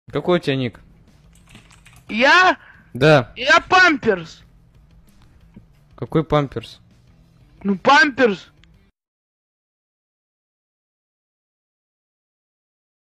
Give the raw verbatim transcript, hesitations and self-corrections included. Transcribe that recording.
Какой у тебя ник? Я? Да. Я Памперс. Какой памперс? Ну, Памперс.